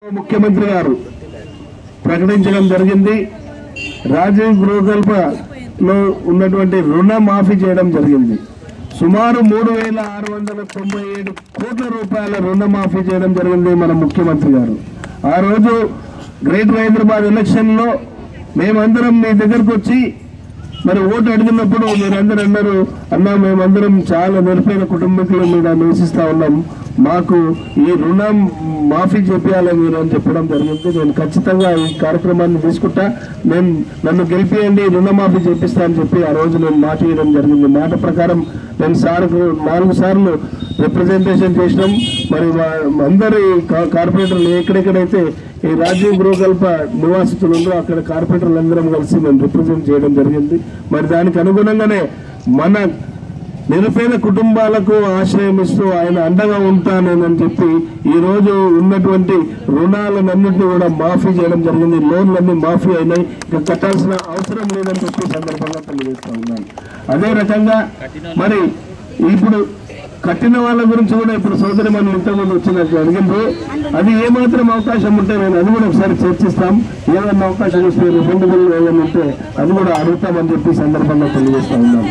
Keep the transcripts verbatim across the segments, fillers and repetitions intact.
ముఖ్యమంత్రి గారు ప్రకటించడం జరిగింది. రాజీవ్ గృహకల్పలో ఉన్నటువంటి రుణ మాఫీ చేయడం జరిగింది. సుమారు మూడు వేల ఆరు వందల తొంభై ఏడు కోట్ల రూపాయల రుణ మాఫీ చేయడం జరిగింది మన ముఖ్యమంత్రి గారు. ఆ రోజు గ్రేటర్ హైదరాబాద్ ఎలక్షన్లో మేమందరం మీ దగ్గరకు వచ్చి మరి ఓటు అడిగినప్పుడు మీరందరూ అన్నారు, అన్నా మేమందరం చాలా నిరుపేద కుటుంబీకులు మీద నివసిస్తా ఉన్నాం, మాకు ఈ రుణం మాఫీ చేయాలి మీరు అని చెప్పడం జరిగింది. నేను ఖచ్చితంగా ఈ కార్యక్రమాన్ని తీసుకుంటా, నేను నన్ను గెలిపియండి రుణమాఫీ చేపిస్తా అని చెప్పి ఆ రోజు నేను మాట ఇవ్వడం జరిగింది. మాట ప్రకారం నేను సార్కు నాలుగు సార్లు రిప్రజెంటేషన్ చేసినాం. మరి అందరి కార్పొరేటర్లు ఎక్కడెక్కడైతే ఈ రాజీవ్ గృహకల్ప నివాసితులు ఉందో అక్కడ కార్పొరేటర్లు అందరం కలిసి మేము రిప్రజెంట్ చేయడం జరిగింది. మరి దానికి అనుగుణంగానే మన నిరుపేద కుటుంబాలకు ఆశ్రయం ఇస్తూ ఆయన అండగా ఉంటానని చెప్పి ఈ రోజు ఉన్నటువంటి రుణాలన్నింటినీ కూడా మాఫీ చేయడం జరిగింది. లోన్లన్నీ మాఫీ అయినాయి, ఇంకా కట్టాల్సిన అవసరం లేదని చెప్పి సందర్భంగా తెలియజేస్తా ఉన్నాను. అదే రకంగా మరి ఇప్పుడు కట్టిన వాళ్ళ గురించి కూడా ఇప్పుడు సోదరి మనం ఇంతకుముందు వచ్చినట్టు అడిగిండ్రు, అది ఏమాత్రం అవకాశం ఉంటే నేను అది కూడా ఒకసారి చర్చిస్తాం. ఏదన్నా అవకాశం వస్తే రిఫండబుల్ ఏదైనా ఉంటే అది కూడా అడుగుతామని చెప్పి సందర్భంగా తెలియజేస్తా ఉన్నాం.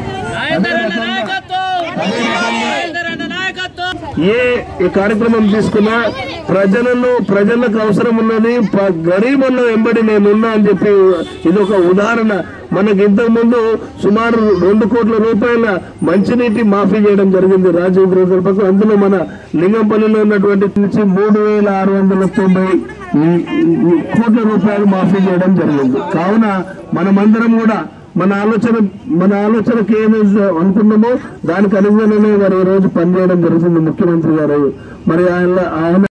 ఏ ఈ కార్యక్రమం తీసుకున్నా ప్రజలలో ప్రజలకు అవసరం ఉన్నది, గరీబుల్లో వెంబడి నేనున్నా అని చెప్పి ఇది ఒక ఉదాహరణ. మనకి ఇంతకు ముందు సుమారు రెండు కోట్ల రూపాయల మంచినీటి మాఫీ చేయడం జరిగింది రాజీవ్ గృహకల్పకు. అందులో మన లింగంపల్లిలో ఉన్నటువంటి నుంచి మూడు వేల ఆరు వందల తొంభై కోట్ల రూపాయలు మాఫీ చేయడం జరిగింది. కావున మనమందరం కూడా మన ఆలోచన మన ఆలోచనకి ఏమైతే అనుకున్నామో దానికి అనుగుణంగానే మరి ఈ రోజు పనిచేయడం జరుగుతుంది ముఖ్యమంత్రి గారు. మరి ఆయన ఆయన